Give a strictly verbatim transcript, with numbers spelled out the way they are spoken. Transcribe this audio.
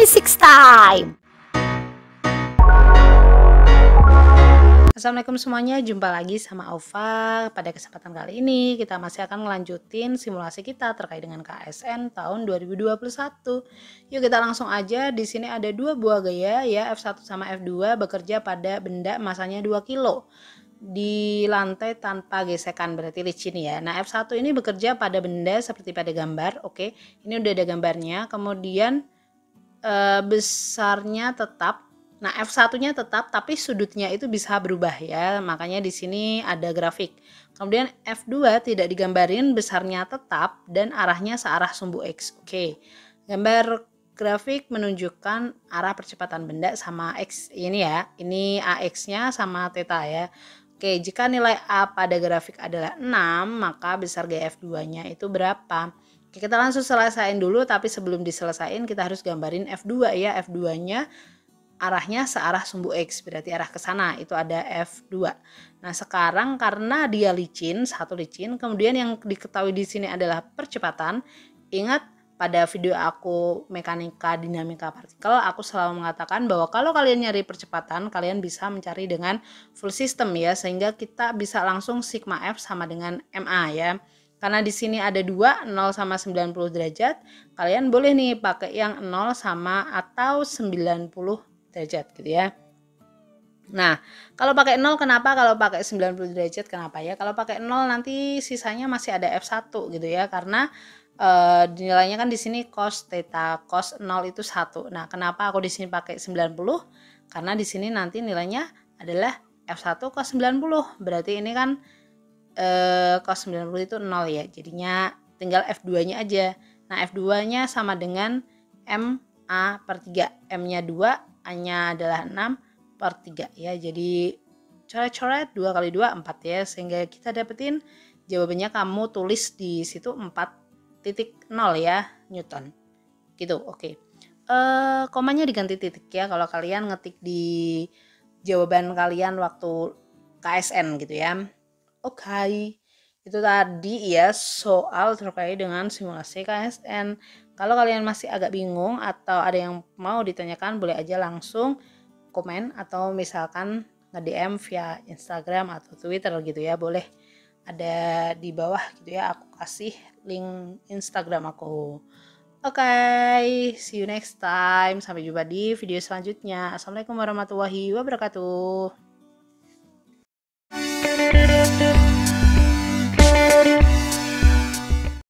Physics time. Assalamualaikum semuanya, jumpa lagi sama Aufa. Pada kesempatan kali ini kita masih akan melanjutin simulasi kita terkait dengan K S N tahun dua ribu dua puluh satu. Yuk kita langsung aja. Di sini ada dua buah gaya ya, F satu sama F dua bekerja pada benda masanya dua kilo di lantai tanpa gesekan, berarti licin ya. Nah, F satu ini bekerja pada benda seperti pada gambar. Oke, ini udah ada gambarnya. Kemudian e, besarnya tetap. Nah, F satu-nya tetap tapi sudutnya itu bisa berubah ya. Makanya di sini ada grafik. Kemudian F dua tidak digambarin, besarnya tetap dan arahnya searah sumbu X. Oke. Gambar grafik menunjukkan arah percepatan benda sama X ini ya. Ini A X-nya sama theta ya. Oke, jika nilai A pada grafik adalah enam, maka besar G F dua-nya itu berapa? Oke, kita langsung selesain dulu, tapi sebelum diselesain kita harus gambarin F dua ya. F dua-nya arahnya searah sumbu X, berarti arah ke sana, itu ada F dua. Nah, sekarang karena dia licin, satu licin, kemudian yang diketahui di sini adalah percepatan. Ingat pada video aku mekanika dinamika partikel, aku selalu mengatakan bahwa kalau kalian nyari percepatan, kalian bisa mencari dengan full system ya, sehingga kita bisa langsung sigma F sama dengan M A ya. Karena di sini ada dua, nol sama sembilan puluh derajat, kalian boleh nih pakai yang nol sama atau sembilan puluh derajat gitu ya. Nah, kalau pakai nol kenapa? Kalau pakai sembilan puluh derajat kenapa ya? Kalau pakai nol nanti sisanya masih ada F satu gitu ya, karena Uh, nilainya kan di sini cos theta, cos nol itu satu. Nah, kenapa aku di sini pakai sembilan puluh? Karena di sini nanti nilainya adalah F satu cos sembilan puluh. Berarti ini kan uh, cos sembilan puluh itu nol ya. Jadinya tinggal F dua-nya aja. Nah, F dua-nya sama dengan M A per tiga. M-nya dua, A-nya adalah enam per tiga ya. Jadi coret-coret dua kali dua, empat ya. Sehingga kita dapetin jawabannya, kamu tulis di situ empat titik nol ya Newton gitu. Oke, uh, komanya diganti titik ya kalau kalian ngetik di jawaban kalian waktu K S N gitu ya. Oke, itu tadi ya soal terkait dengan simulasi K S N. Kalau kalian masih agak bingung atau ada yang mau ditanyakan, boleh aja langsung komen atau misalkan nge-D M via Instagram atau Twitter gitu ya, boleh. Ada di bawah gitu ya, aku kasih link Instagram aku. Oke, okay, see you next time. Sampai jumpa di video selanjutnya. Assalamualaikum warahmatullahi wabarakatuh.